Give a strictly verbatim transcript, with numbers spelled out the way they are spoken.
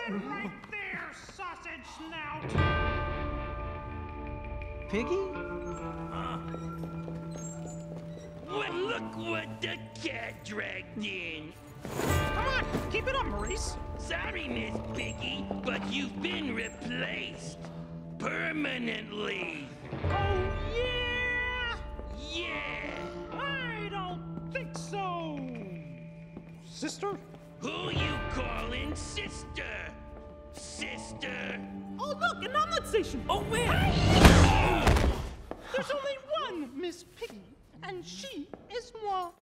it right there, sausage snout! Piggy? Huh? Well, look what the cat dragged in. Come on, keep it up, Maurice. Sorry, Miss Piggy, but you've been replaced. Permanently. Oh, yeah? Yeah. I don't think so. Sister? Who you calling sister? Sister? Oh, look, an omelet station. Oh, where? There's only one Miss Piggy, and she is moi.